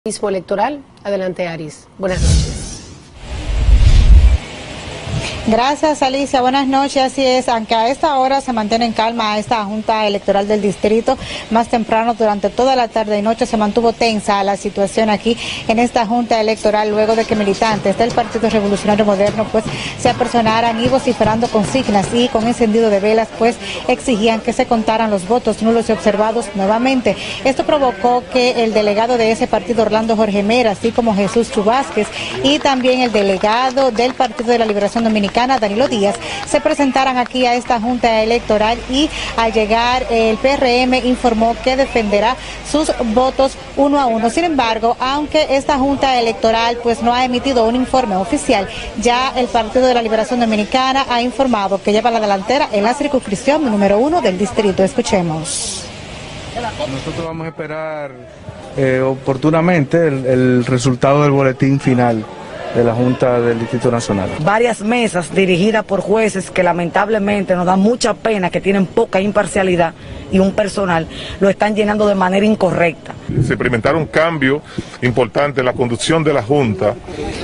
Mismo electoral. Adelante, Aris. Buenas noches. Gracias, Alicia. Buenas noches. Así es, aunque a esta hora se mantiene en calma esta Junta Electoral del Distrito, más temprano durante toda la tarde y noche se mantuvo tensa la situación aquí en esta Junta Electoral luego de que militantes del Partido Revolucionario Moderno pues se apersonaran y vociferando consignas y con encendido de velas pues exigían que se contaran los votos nulos y observados nuevamente. Esto provocó que el delegado de ese partido, Orlando Jorge Mera, así como Jesús Chubásquez y también el delegado del Partido de la Liberación Dominicana, Danilo Díaz, se presentaran aquí a esta Junta Electoral y al llegar el PRM informó que defenderá sus votos uno a uno. Sin embargo, aunque esta Junta Electoral pues no ha emitido un informe oficial, ya el Partido de la Liberación Dominicana ha informado que lleva la delantera en la circunscripción número 1 del distrito. Escuchemos. Nosotros vamos a esperar oportunamente el resultado del boletín final de la Junta del Distrito Nacional. Varias mesas dirigidas por jueces que lamentablemente nos da mucha pena, que tienen poca imparcialidad y un personal, lo están llenando de manera incorrecta. Se experimentaron cambios importantes en la conducción de la Junta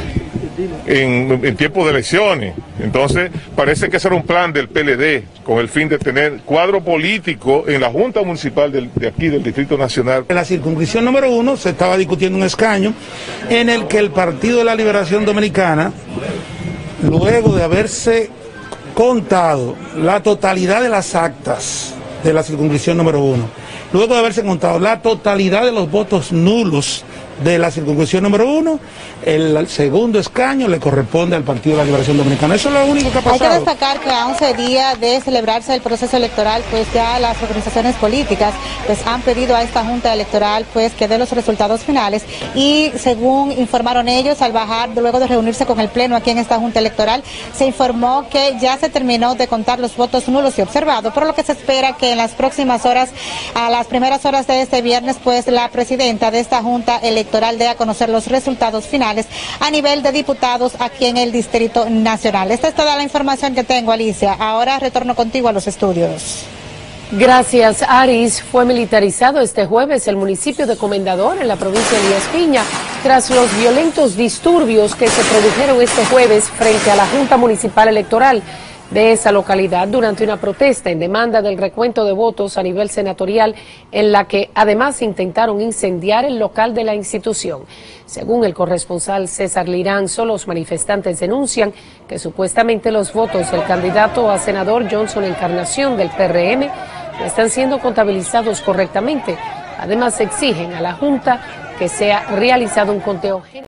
en tiempo de elecciones. Entonces parece que ese era un plan del PLD con el fin de tener cuadro político en la Junta Municipal de aquí del Distrito Nacional. En la circunscripción número 1 se estaba discutiendo un escaño en el que el Partido de la Liberación Dominicana, luego de haberse contado la totalidad de las actas de la circunscripción número 1, luego de haberse contado la totalidad de los votos nulos de la circunscripción número 1, el segundo escaño le corresponde al Partido de la Liberación Dominicana. Eso es lo único que ha pasado. Hay que destacar que a 11 días de celebrarse el proceso electoral, pues ya las organizaciones políticas pues han pedido a esta Junta Electoral pues que dé los resultados finales y según informaron ellos al bajar luego de reunirse con el Pleno aquí en esta Junta Electoral, se informó que ya se terminó de contar los votos nulos y observados, por lo que se espera que en las próximas horas, a las primeras horas de este viernes, pues la presidenta de esta Junta Electoral dé a conocer los resultados finales a nivel de diputados aquí en el Distrito Nacional. Esta es toda la información que tengo, Alicia. Ahora retorno contigo a los estudios. Gracias, Aris. Fue militarizado este jueves el municipio de Comendador en la provincia de Elías Piña tras los violentos disturbios que se produjeron este jueves frente a la Junta Municipal Electoral de esa localidad durante una protesta en demanda del recuento de votos a nivel senatorial, en la que además intentaron incendiar el local de la institución. Según el corresponsal César Liranzo, los manifestantes denuncian que supuestamente los votos del candidato a senador Johnson Encarnación del PRM no están siendo contabilizados correctamente. Además exigen a la Junta que sea realizado un conteo general.